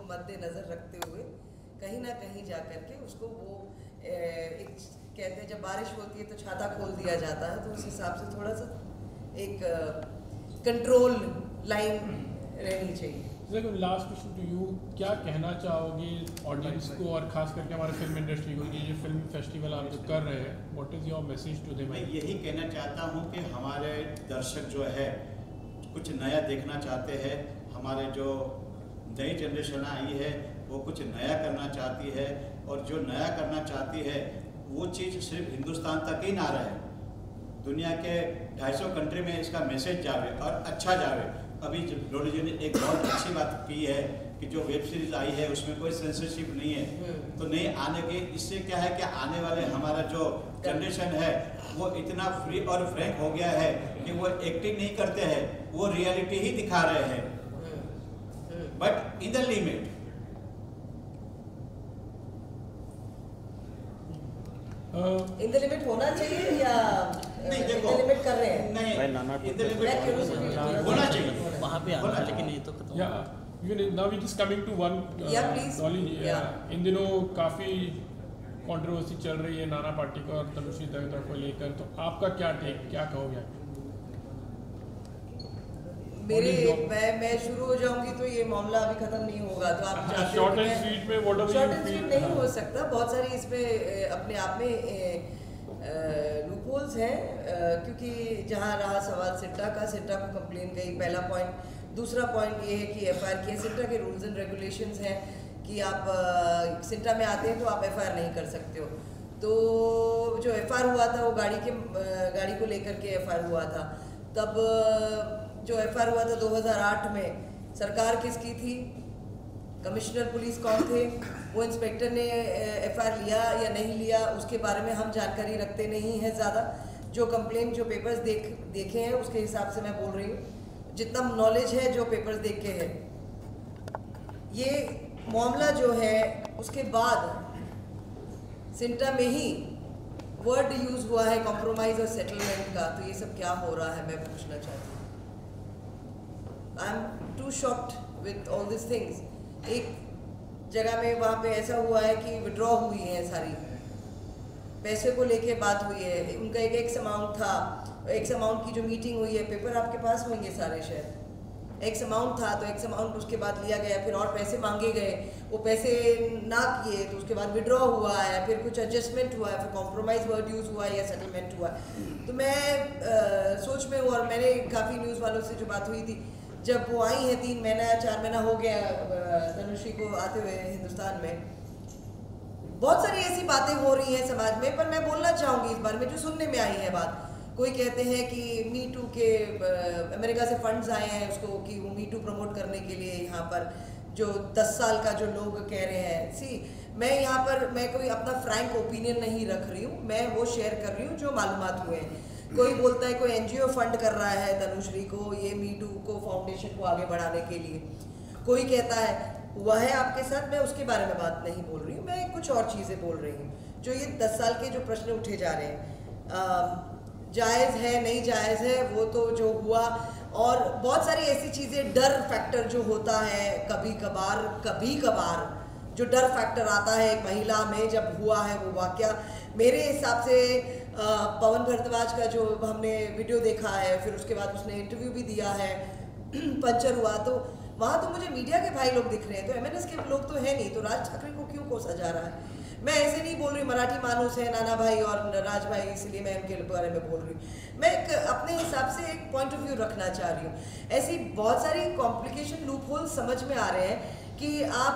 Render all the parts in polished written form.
मद्देनज़र रखते हुए कहीं ना कहीं जा करके उसको वो एक कहते हैं जब बारिश होती है तो छाता खोल दिया जाता है, तो उस हिसाब से थोड़ा सा एक कंट्रोल लाइन रहनी चाहिए। देखो लास्ट क्वेश्चन टू यू, क्या कहना चाहोगे ऑडियंस को और खास करके हमारे फिल्म इंडस्ट्री को, ये फिल्म फेस्टिवल आप जो कर रहे हैं, what is your message to them? मैं यही कहना चाहता हूँ कि हमारे दर्शक जो है कुछ नया देखना चाहते हैं, हमारे जो नई जनरेशन आई है वो कुछ नया करना चाहती है, और जो नया करना चाहती है वो चीज़ सिर्फ हिंदुस्तान तक ही ना रहे, दुनिया के 250 कंट्री में इसका मैसेज जावे और अच्छा जावे। अभी डोली जी ने एक बहुत अच्छी बात की है कि जो वेब सीरीज आई है उसमें कोई सेंसरशिप नहीं है, तो नहीं आने के, इससे क्या है कि आने वाले हमारा जो जनरेशन है वो इतना फ्री और फ्रैंक हो गया है कि वो एक्टिंग नहीं करते हैं, वो रियलिटी ही दिखा रहे हैं, but in the limit. In the limit होना चाहिए या नहीं, देखो लिमिट कर रहे हैं? नहीं, इन द लिमिट होना चाहिए वहाँ पे आना, लेकिन ये तो खत्म। या even now we just coming to one, इन दिनों काफ़ी कंट्रोवर्सी चल रही है नाना पाटेकर और तनुश्री दत्ता को लेकर, तो आपका क्या टेक, क्या कहोगे? मैं शुरू हो जाऊंगी तो ये मामला अभी खत्म नहीं होगा, तो आप शॉर्ट एंड स्वीट में शॉर्ट एंड स्वीट नहीं हो सकता, बहुत सारी इसमें अपने आप में लूपहोल्स हैं, क्योंकि जहाँ रहा सवाल सिट्टा का, सिट्टा को कंप्लेन गई, पहला पॉइंट। दूसरा पॉइंट ये है कि एफआईआर किया, सिट्टा के रूल्स एंड रेगुलेशंस हैं कि आप सिट्टा में आते हैं तो आप एफआईआर नहीं कर सकते हो। तो जो एफआईआर हुआ था वो गाड़ी को लेकर के एफआईआर हुआ था, तब जो एफआईआर हुआ था 2008 में, सरकार किसकी थी, कमिश्नर पुलिस कौन थे, वो इंस्पेक्टर ने एफआईआर लिया या नहीं लिया उसके बारे में हम जानकारी रखते नहीं हैं ज़्यादा। जो कंप्लेंट, जो पेपर्स देखे हैं उसके हिसाब से मैं बोल रही हूँ, जितना नॉलेज है जो पेपर्स देख के है। ये मामला जो है उसके बाद सिंटा में ही वर्ड यूज़ हुआ है कॉम्प्रोमाइज़ और सेटलमेंट का, तो ये सब क्या हो रहा है मैं पूछना चाहती हूँ। I am too shocked with all this things. एक जगह में वहाँ पे ऐसा हुआ है कि विड्रॉ हुई है, सारी पैसे को लेके बात हुई है, उनका एक एक्स अमाउंट था, एक्स अमाउंट की जो मीटिंग हुई है, पेपर आपके पास होंगे सारे शायद, एक्स अमाउंट था तो एक्स अमाउंट उसके बाद लिया गया, फिर और पैसे मांगे गए, वो पैसे ना किए तो उसके बाद विड्रॉ हुआ है, फिर कुछ एडजस्टमेंट हुआ है, फिर कॉम्प्रोमाइज़ वर्ड यूज़ हुआ है या सेटलमेंट हुआ है। तो मैं सोच में हूँ, और मैंने काफ़ी न्यूज़ वालों से जो बात हुई थी, जब वो आई है 3 महीना या 4 महीना हो गया तनुश्री को आते हुए हिंदुस्तान में, बहुत सारी ऐसी बातें हो रही हैं समाज में, पर मैं बोलना चाहूँगी इस बारे में जो सुनने में आई है बात। कोई कहते हैं कि मी टू के अमेरिका से फंड्स आए हैं उसको, कि वो मी टू प्रमोट करने के लिए यहाँ पर जो 10 साल का जो लोग कह रहे हैं। मैं यहाँ पर मैं कोई अपना फ्रैंक ओपिनियन नहीं रख रही हूँ, मैं वो शेयर कर रही हूँ जो मालूमात हुए हैं। कोई बोलता है कोई एनजीओ फंड कर रहा है तनुश्री को, ये मी टू को फाउंडेशन को आगे बढ़ाने के लिए। कोई कहता है वह है आपके साथ, मैं उसके बारे में बात नहीं बोल रही हूँ, मैं कुछ और चीज़ें बोल रही हूँ। जो ये 10 साल के जो प्रश्न उठे जा रहे हैं, जायज़ है नहीं जायज़ है वो तो जो हुआ, और बहुत सारी ऐसी चीज़ें, डर फैक्टर जो होता है कभी कभार जो डर फैक्टर आता है एक महिला में जब हुआ है वो वाक़या, मेरे हिसाब से पवन भारद्वाज का जो हमने वीडियो देखा है, फिर उसके बाद उसने इंटरव्यू भी दिया है, पंचर हुआ, तो वहाँ तो मुझे मीडिया के भाई लोग दिख रहे हैं, तो एमएनएस के लोग तो है नहीं, तो राज ठाकरे को क्यों कोसा जा रहा है? मैं ऐसे नहीं बोल रही, मराठी मानुस है नाना भाई और राज भाई, इसलिए मैं उनके बारे में बोल रही हूँ। मैं अपने हिसाब से एक पॉइंट ऑफ व्यू रखना चाह रही हूँ। ऐसी बहुत सारी कॉम्प्लिकेशन लूप होल समझ में आ रहे हैं कि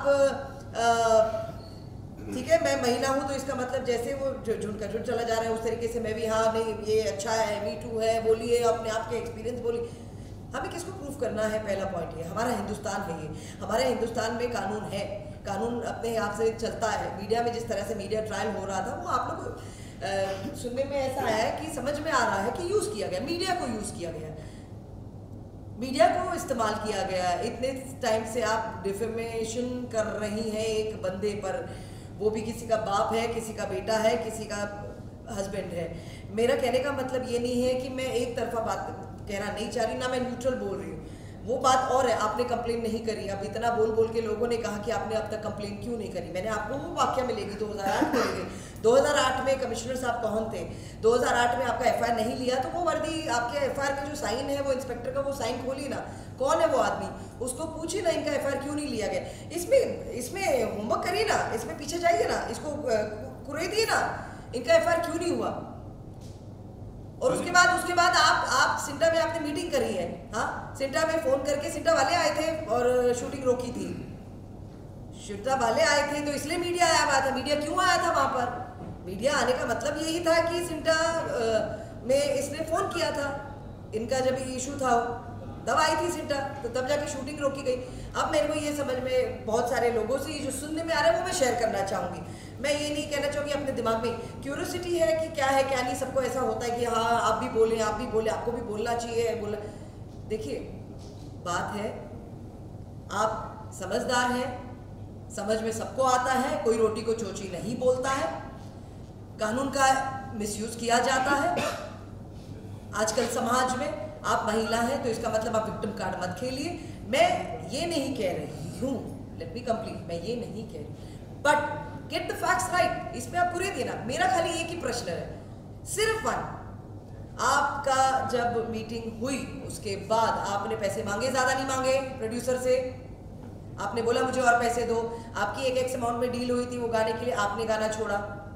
आप ठीक है, मैं महिला हूँ तो इसका मतलब जैसे वो जो झुंड चला जा रहा है उस तरीके से मैं भी, हाँ नहीं ये अच्छा है, मी टू है, बोलिए अपने आप के एक्सपीरियंस बोलिए। हमें किसको प्रूफ करना है? पहला पॉइंट ये, हमारा हिंदुस्तान है, ये हमारे हिंदुस्तान में कानून है, कानून अपने आप से चलता है। मीडिया में जिस तरह से मीडिया ट्रायल हो रहा था वो आप लोग को सुनने में ऐसा आया है कि समझ में आ रहा है कि यूज़ किया गया, मीडिया को यूज़ किया गया, मीडिया को इस्तेमाल किया गया। इतने टाइम से आप डिफेमेशन कर रही हैं एक बंदे पर, वो भी किसी का बाप है, किसी का बेटा है, किसी का हस्बैंड है। मेरा कहने का मतलब ये नहीं है कि मैं एक तरफा बात कहना नहीं चाह रही, ना मैं न्यूट्रल बोल रही हूँ। वो बात और है, आपने कंप्लेन नहीं करी। अब इतना बोल बोल के लोगों ने कहा कि आपने अब तक कंप्लेन क्यों नहीं करी। मैंने आपको वो वाक्य मिलेगी 2008 मिलेगी। 2008 में कमिश्नर साहब कौन थे? 2008 में आपका एफआईआर नहीं लिया तो वो वर्दी आपके एफआईआर के जो साइन है वो इंस्पेक्टर का वो साइन खोली ना, कौन है वो आदमी, उसको पूछिए ना इनका एफआईआर क्यों नहीं लिया गया। इसमें होमवर्क करिए ना, इसमें पीछे जाइए ना, इसको कुरेदिए ना, इनका एफआईआर क्यों नहीं हुआ। और उसके बाद आप सिंटा में आपने मीटिंग करी है। हाँ, सिंटा में फोन करके सिंटा वाले आए थे और शूटिंग रोकी थी। सिंटा वाले आए थे तो इसलिए मीडिया आया हुआ था। मीडिया क्यों आया था वहां पर? मीडिया आने का मतलब यही था कि सिंटा में इसने फोन किया था, इनका जब इशू था तब आई थी सिंटा, तो तब जाके शूटिंग रोकी गई। अब मेरे को ये समझ में बहुत सारे लोगों से जो सुनने में आ रहा है वो मैं शेयर करना चाहूँगी। मैं ये नहीं कहना चाहूँगी, अपने दिमाग में क्यूरियोसिटी है कि क्या है क्या नहीं, सबको ऐसा होता है कि हाँ आप भी बोले, आपको भी बोलना चाहिए। देखिए बात है, आप समझदार हैं, समझ में सबको आता है, कोई रोटी को चोची नहीं बोलता है, कानून का मिसयूज किया जाता है आजकल समाज में। आप महिला हैं तो इसका मतलब आप विक्टिम कार्ड मत खेलिए। मैं ये नहीं कह रही हूँ, लेट मी कंप्लीट, मैं ये नहीं कह रही, but get the facts right. इसमें आप पूरे देना। मेरा खाली एक ही प्रश्न है, सिर्फ वन, आपका जब मीटिंग हुई उसके बाद आपने पैसे मांगे, ज्यादा नहीं मांगे प्रोड्यूसर से, आपने बोला मुझे और पैसे दो, आपकी एक एक्स अमाउंट में डील हुई थी वो गाने के लिए, आपने गाना छोड़ा,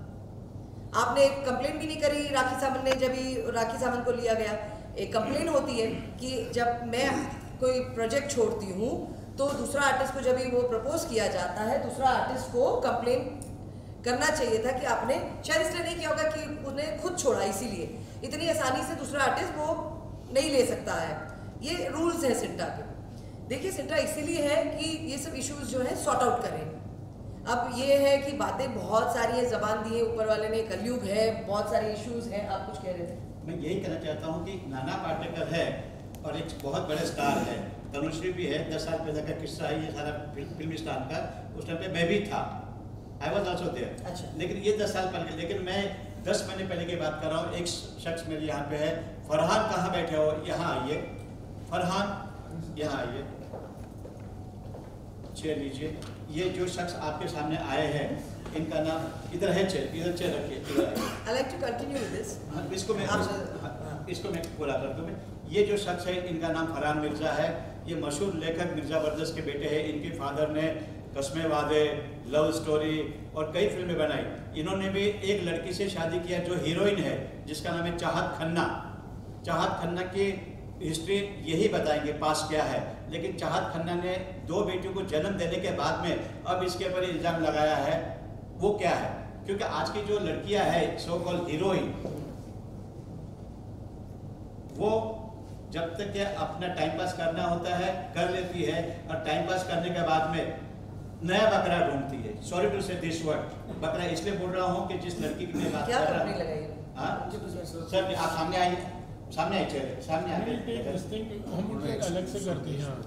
आपने कंप्लेन भी नहीं करी। राखी सावंत ने, जब भी राखी सावंत को लिया गया, एक कंप्लेन होती है कि जब मैं कोई प्रोजेक्ट छोड़ती हूँ तो दूसरा आर्टिस्ट को जब भी वो प्रपोज किया जाता है, दूसरा आर्टिस्ट को कंप्लेन करना चाहिए था कि आपने शायद इसलिए नहीं किया होगा कि उसने खुद छोड़ा, इसीलिए इतनी आसानी से दूसरा आर्टिस्ट वो नहीं ले सकता है। ये रूल्स है सिंटा के। देखिए सिंटा इसीलिए है कि ये सब इश्यूज जो है सॉर्ट आउट करें। अब ये है कि बातें बहुत सारी है, जबान दी है ऊपर वाले ने, कलयुग है, बहुत सारे इश्यूज हैं। आप कुछ कह रहे थे? मैं यही कहना चाहता हूँ कि नाना पाटेकर है और एक बहुत बड़े स्टार है, तनुश्री भी है। 10 साल पहले का किस्सा है ये सारा फिल्म स्टार का। उस टाइम पे मैं भी था, आई वॉज ऑल्सो देयर। अच्छा। लेकिन ये 10 साल पहले, लेकिन मैं 10 महीने पहले की बात कर रहा हूँ। एक शख्स मेरे यहाँ पे है, फरहान कहाँ बैठे हो? यहाँ आइए फरहान, यहाँ आइए, चेयर लीजिए। ये जो शख्स आपके सामने आए हैं, इनका नाम इधर है, इधर चेयर रखिए। I like to continue with this. इसको मैं बोला करता हूँ। ये जो शख्स है इनका नाम फरहान मिर्जा है। ये मशहूर लेखक मिर्जा बरदस्त के बेटे हैं। इनके फादर ने कस्मे वादे, लव स्टोरी और कई फिल्में बनाई। इन्होंने भी एक लड़की से शादी किया जो हीरोइन है, जिसका नाम है चाहत खन्ना। चाहत खन्ना की हिस्ट्री यही बताएंगे पास क्या है। लेकिन चाहत खन्ना ने 2 बेटियों को जन्म देने के बाद में अब इसके ऊपर इल्ज़ाम लगाया है, वो क्या है? क्योंकि आज की जो लड़कियां हैं सो कॉल्ड हीरोइन, वो जब तक के अपना टाइम पास करना होता है कर लेती है, और टाइम पास करने के बाद में नया बकरा ढूंढती है। Sorry to say this word, बकरा इसलिए बोल रहा हूँ कि जिस लड़की की मैं बात कर रहा हूँ। सर आप सामने आइए, सामने आइए, चलिए सामने आइए। अलग से करते हैं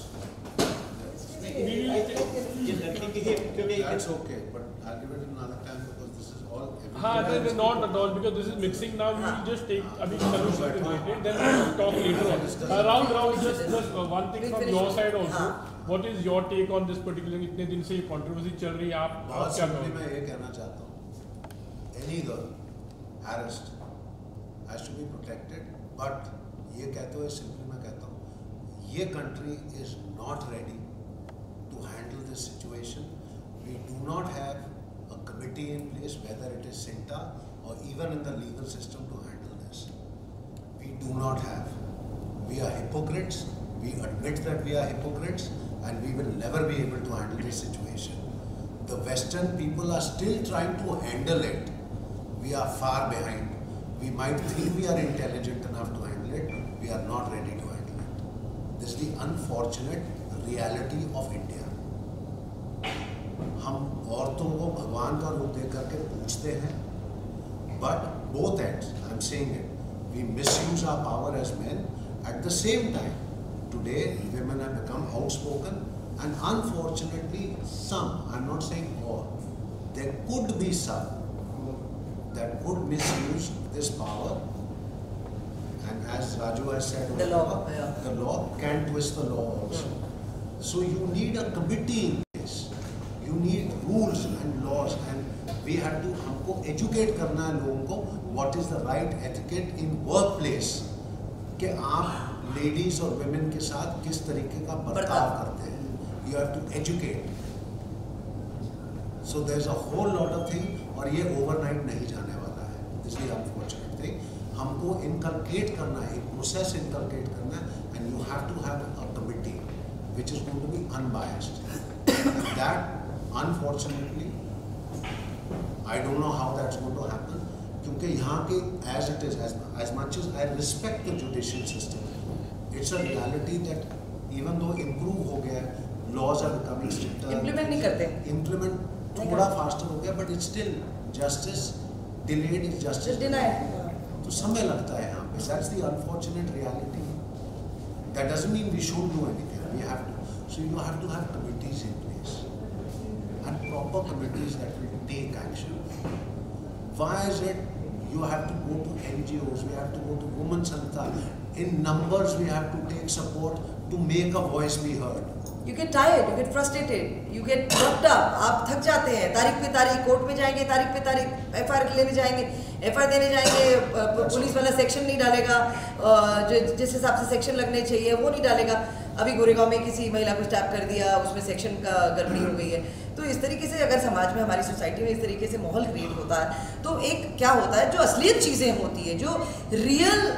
ये लड़की की, क्योंकि it's okay, but I'll give it another time because this is all. हाँ, this is not at all because this is mixing now. We will just take अभी solution related, then we will talk later on. Round just one thing from your side also. What is your take on this particular? इतने दिन से ये controversy चल रही है, आप क्या कहोगे? मैं ये कहना चाहता हूँ, any girl harassed has to be protected, but ये कहते हुए simply मैं कहता हूँ, ये country is not ready to handle this situation. We do not have a committee in place, whether it is SINTA or even in the legal system, to handle this. We do not have. We are hypocrites. We admit that we are hypocrites, and we will never be able to handle this situation. The Western people are still trying to handle it. We are far behind. We might think we are intelligent enough to handle it. We are not ready to handle it. This is the unfortunate reality of India. हम औरतों को भगवान का रूप दे करके पूछते हैं, but both ends, I'm saying it, we misuse our power as men. At the same time, today women have become outspoken, and unfortunately some, I'm not saying all, there could be some that could misuse this power, and as Raju has said, The law, yeah. the law can twist the law also. So you need a committee in place. You need rules and laws, and we have to हमको educate करना है लोगों को what is the right etiquette in workplace, कि आप ladies और women के साथ किस तरीके का बर्ताव करते हैं. You have to educate. So there's a whole lot of thing, और ये overnight नहीं जाने वाला है. This is the unfortunate thing. हमको inculcate करना है, एक process inculcate करना है, and you have to have a committee which is going to be unbiased. And that, unfortunately, I don't know how that's going to happen. क्योंकि यहाँ के as it is, as much as I respect the judicial system, it's a reality that even though improve हो गया, laws are becoming stricter. Implement नहीं करते. Implement थोड़ा faster हो गया, but it's still justice delayed is justice denied. तो समय लगता है यहाँ पे. That's the unfortunate reality. That doesn't mean we should do anything. We have to. So you have to have committees in place, and proper committees that will take action. Why is it you have to go to NGOs, we have to go to Women Sangha, in numbers we have to take support to make a voice be heard. You get tired, you get frustrated, you get worked up. आप थक जाते हैं. तारीख पे तारीख court में जाएंगे, तारीख पे तारीख FIR लेने जाएंगे, FIR देने जाएंगे, पुलिस वाला सेक्शन नहीं डालेगा, जिस हिसाब से सेक्शन लगने चाहिए वो नहीं डालेगा. अभी गोरेगांव में किसी महिला को स्टैप कर दिया, उसमें सेक्शन का गड़बड़ी हो गई है. तो इस तरीके से अगर समाज में, हमारी सोसाइटी में इस तरीके से माहौल क्रिएट होता है, तो एक क्या होता है, जो असलियत चीज़ें होती है, जो रियल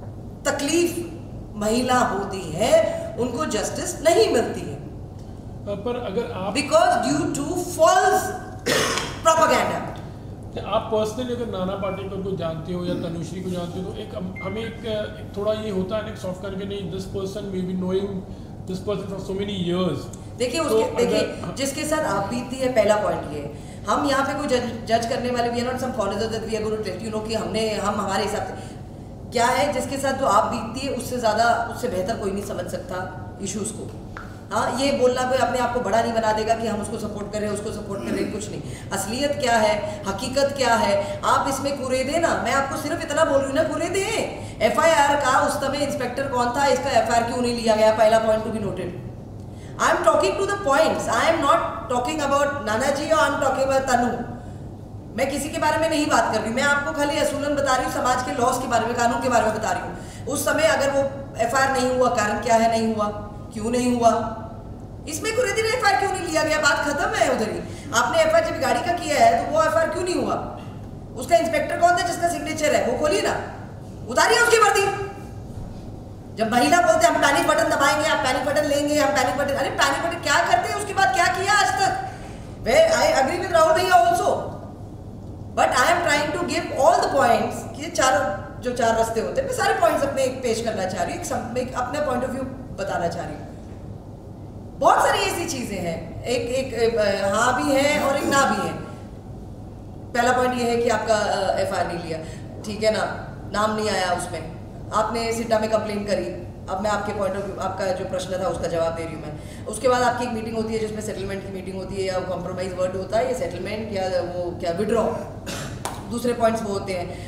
तकलीफ महिला होती है, उनको जस्टिस नहीं मिलती है. पर अगर आप because due to false propaganda. आप पर्सनली अगर नाना पाटेकर को जानते हो या तनुश्री को जानते हो, तो एक हमें एक थोड़ा ये होता है ना सॉफ्ट करके, नहीं this person may be knowing this person for so many years. देखिए देखिए जिसके साथ आप बीतती है, पहला पॉइंट ये है, हम यहाँ पे कोई जज करने वाले, we are not some followers that we are going to tell you know कि हम हमारे हिसाब से क्या है, जिसके साथ जो आप बीतती है उससे ज़्यादा, उससे बेहतर कोई नहीं समझ सकता इश्यूज़ को. हाँ, ये बोलना कोई अपने आप को बड़ा नहीं बना देगा कि हम उसको सपोर्ट कर रहे हैं, उसको सपोर्ट कर रहे हैं, कुछ नहीं. असलियत क्या है, हकीकत क्या है, आप इसमें कुरेदे ना. मैं आपको सिर्फ इतना बोल रही हूँ ना, कुरेदे. FIR का उस समय इंस्पेक्टर कौन था, इसका FIR क्यों नहीं लिया गया, पहला point to be noted. I am talking to the points. I am not talking about Nana ji और I am talking about Tanu. मैं किसी के बारे में नहीं बात कर रही, मैं आपको खाली असूलन बता रही हूँ, समाज के लॉस के बारे में, कानून के बारे में बता रही हूँ. उस समय अगर वो FIR नहीं हुआ, कारण क्या है नहीं हुआ, क्यों नहीं हुआ, इसमें कुरेदी ने FIR क्यों नहीं लिया गया, बात खत्म है उधर ही. आपने FIR जब गाड़ी का किया है तो वो FIR क्यों नहीं हुआ, उसका इंस्पेक्टर कौन था जिसका सिग्नेचर है, वो खोलिए ना, उतारिए उसकी वर्दी. जब महिला बोलते हैं हम पैनिक बटन दबाएंगे, आप पैनिक बटन लेंगे, हम पैनिक बटन, अरे पैनिक बटन क्या करते हैं, उसके बाद क्या किया आज तक. आई एग्री विद राहुल भैया also, but I am trying to give all the points कि जो चार रास्ते होते हैं, मैं सारे पॉइंट्स अपने पेश करना चाह रही हूँ, अपना पॉइंट ऑफ व्यू बताना चाह रही हूँ. बहुत सारी ऐसी चीजें हैं, एक हाँ भी है और एक ना भी है. पहला पॉइंट ये है कि आपका FIR नहीं लिया, ठीक है ना, नाम नहीं आया उसमें, आपने सिटा में कंप्लेन करी. अब मैं आपके पॉइंट ऑफ व्यू, आपका जो प्रश्न था उसका जवाब दे रही हूँ मैं. उसके बाद आपकी एक मीटिंग होती है जिसमें सेटलमेंट की मीटिंग होती है, या कॉम्प्रोमाइज वर्ड होता है, या सेटलमेंट, या वो क्या विड्रॉ, दूसरे पॉइंट्स वो होते हैं.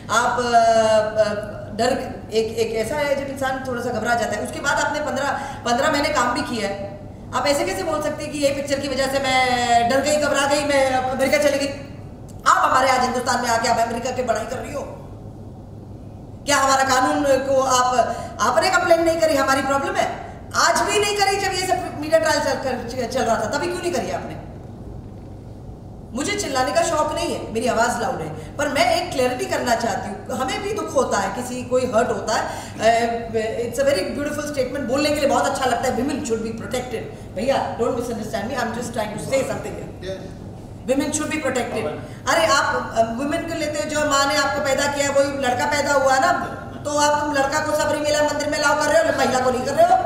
आप डर, एक ऐसा है जब इंसान थोड़ा सा घबरा जाता है. उसके बाद आपने 15 महीने काम भी किया है, आप ऐसे कैसे बोल सकते हैं कि ये पिक्चर की वजह से मैं डर गई, घबरा गई, मैं अमेरिका चली गई. आप हमारे आज हिंदुस्तान में आके आप अमेरिका की बड़ाई कर रही हो क्या? हमारा कानून को आपने कंप्लेंट नहीं करी, हमारी प्रॉब्लम है. आज भी नहीं करी, जब ये सब मीडिया ट्रायल चल रहा था तभी क्यों नहीं करी आपने? मुझे चिल्लाने का शौक नहीं है, मेरी आवाज लाउड है, पर मैं एक क्लैरिटी करना चाहती हूँ. हमें भी दुख होता है, किसी कोई हर्ट होता है. It's a very beautiful statement, बोलने के लिए बहुत अच्छा लगता है, विमेन शुड बी प्रोटेक्टेड. भैया don't misunderstand me, I am just trying to say something. Women should be protected. अरे आप वुमेन को लेते हो, जो माँ ने आपको पैदा किया, वही लड़का पैदा हुआ ना, तो आप तुम लड़का को सबरीमला मंदिर में लाओ कर रहे हो, महिला को नहीं कर रहे हो.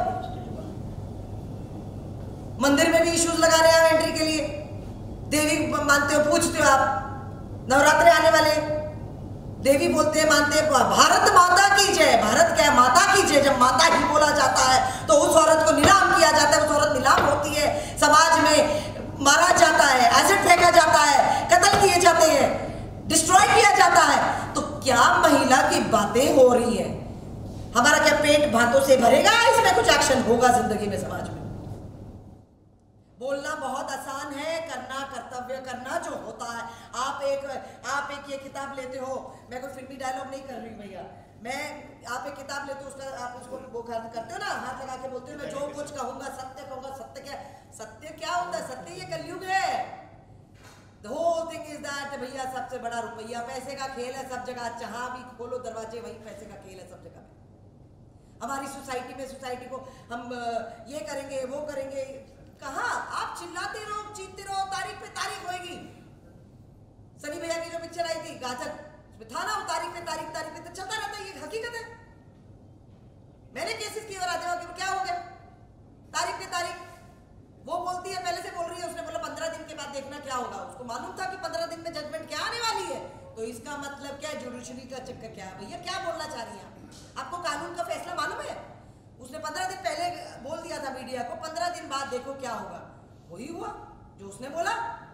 मंदिर में भी इश्यूज लगा रहे हैं एंट्री के लिए. देवी मानते हो, पूछते हो आप, नवरात्रे आने वाले, देवी बोलते हैं, मानते हैं, भारत माता की जय. भारत क्या है? माता की जय. जब माता ही बोला जाता है तो उस औरत को नीलाम किया जाता है, उस औरत नीलाम होती है, समाज में मारा जाता है, एसिड फेंका जाता है, कत्ल किए जाते हैं, डिस्ट्रॉय किया जाता है. तो क्या महिला की बातें हो रही हैं? हमारा क्या पेट भातों से भरेगा? इसमें कुछ एक्शन होगा जिंदगी में, समाज में। बोलना बहुत आसान है, करना कर्तव्य करना जो होता है। आप एक ये किताब लेते हो, मैं कोई फिल्मी डायलॉग नहीं कर रही भैया, आप एक किताब लेते हो, उसका आप उसको वो करते हो ना, हाथ लगा के बोलते हो मैं जो कुछ कहूंगा सत्य कहूंगा। सत्य क्या होता है? सत्य ये कलयुग है। The whole thing is that भैया सबसे बड़ा रुपया, पैसे का खेल है सब जगह, जहां भी खोलो दरवाजे वही पैसे का खेल है सब जगह में। हमारी सोसाइटी को हम ये करेंगे वो करेंगे, कहाँ? आप चिल्लाते रहो, जीतते रहो, तारीख पे तारीख होएगी। सनी भैया की जो पिक्चर आई थी गाजर, उसमें था ना, तारीख पे तारीख पे चलता रहता है, ये हकीकत है। मैंने केसेस किए राधेवा के, क्या हो गया? तारीख पे तारीख। वो बोलती है, पहले से बोल रही है, उसने बोला 15 दिन के बाद देखना क्या होगा। उसको मालूम था कि 15 दिन में जजमेंट क्या आने वाली है। तो इसका मतलब क्या है? जुडिशरी का चक्कर क्या है? भैया क्या बोलना चाह रही हैं आपको कानून का फैसला मालूम है? उसने 15 दिन पहले बोल दिया था मीडिया को, 15 दिन बाद देखो क्या होगा। वही हुआ जो उसने बोला।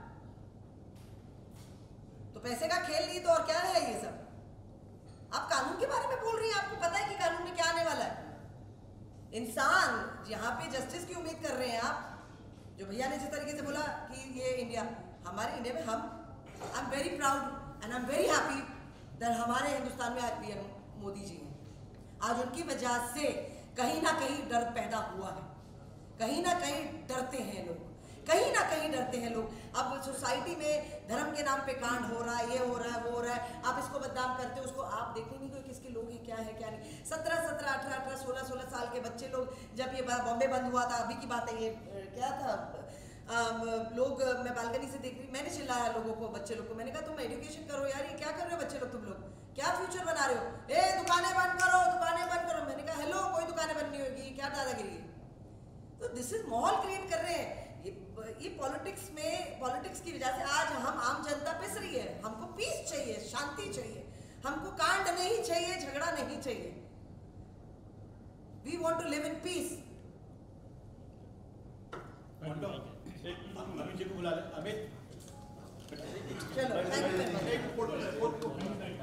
तो पैसे का खेल नहीं तो और क्या है ये सब? आप कानून के बारे में बोल रही हैं, आपको पता है कि कानून में क्या आने वाला है। इंसान जहां पे जस्टिस की उम्मीद कर रहे हैं आप, जो भैया ने जिस तरीके से बोला कि ये इंडिया, हमारे इंडिया में I am very proud and I am very happy that हमारे हिंदुस्तान में आज पीएम मोदी जी हैं। आज उनकी वजह से कहीं ना कहीं डर पैदा हुआ है, कहीं ना कहीं डरते हैं लोग, कहीं ना कहीं डरते हैं लोग। अब सोसाइटी में धर्म के नाम पे कांड हो रहा है, ये हो रहा है, वो हो रहा है, आप इसको बदनाम करते हो, उसको आप देखते नहीं कोई किसके लोग हैं, क्या है क्या नहीं। 17, 18, 16 साल के बच्चे लोग, जब ये बॉम्बे बंद हुआ था, अभी की बात है ये, क्या था, लोग, मैं बालकनी से देख रही, मैंने चिल्लाया लोगों को, बच्चे लोग को, मैंने कहा तुम एजुकेशन करो यार, ये क्या कर रहे हो बच्चे लोग, तुम लोग क्या फ्यूचर बना रहे हो? दुकानें बंद करो, दुकानें बंद करो। मैंने कहा हेलो, कोई दुकानें बंद नहीं होगी, क्या दादागिरी है? तो दिस इज माहौल क्रिएट कर रहे हैं ये पॉलिटिक्स की वजह से आज हम आम जनता पिस रही है। हमको पीस चाहिए, शांति चाहिए, हमको कांड नहीं चाहिए, झगड़ा नहीं चाहिए। We want to live in peace. Amit ji को बुला ले। अमित चलो, थैंक यू।